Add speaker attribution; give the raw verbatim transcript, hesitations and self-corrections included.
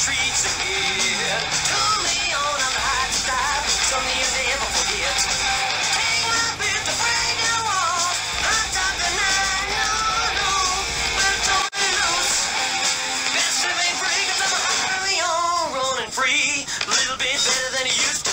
Speaker 1: streets again. Took me on a lifestyle, something you never forget. Take my bit to break the walls. I'm talking nine, no, no, we're totally loose. Best to be free, cause I'm hungry on running free. A little bit better than it used to.